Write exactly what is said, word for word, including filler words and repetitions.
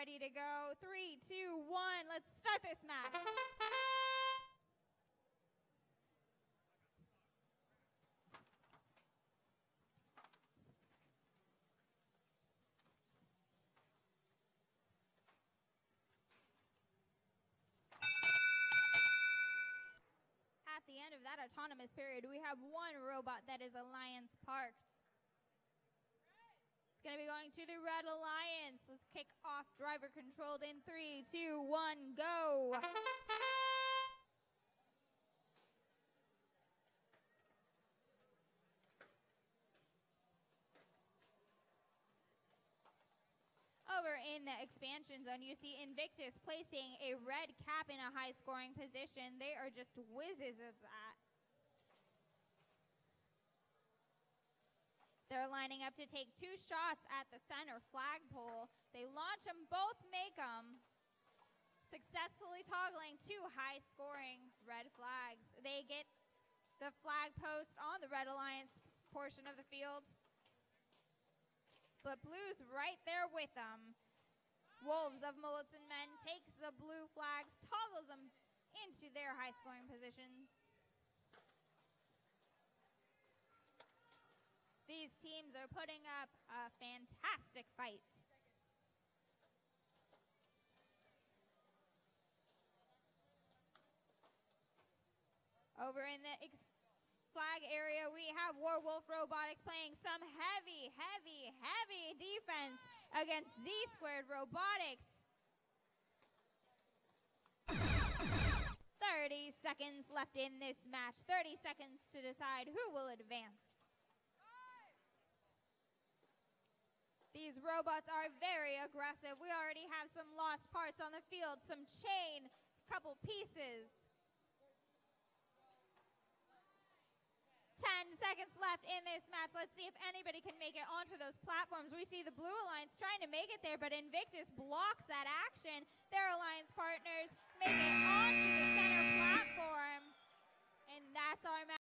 ready to go. Three, two, one, let's start this match. At the end of that autonomous period, we have one robot that is Alliance parked. It's going to be going to the Red Alliance. Let's kick off driver controlled in three, two, one, go. Over in the expansion zone, you see Invictus placing a red cap in a high scoring position. They are just whizzes of that. They're lining up to take two shots at the center flagpole. They launch them, both make them, successfully toggling two high scoring red flags. They get the flag post on the Red Alliance portion of the field. But Blue's right there with them. Wolves of Mullets and Men takes the blue flags, toggles them into their high-scoring positions. These teams are putting up a fantastic fight. Over in the flag area, we have Warwolf Robotics playing some heavy, heavy, heavy defense against Z Squared Robotics. thirty seconds left in this match. thirty seconds to decide who will advance. These robots are very aggressive. We already have some lost parts on the field, some chain, couple pieces. ten seconds left in this match. Let's see if anybody can make it onto those platforms. We see the Blue Alliance trying to make it there, but Invictus blocks that action. Their alliance partners make it on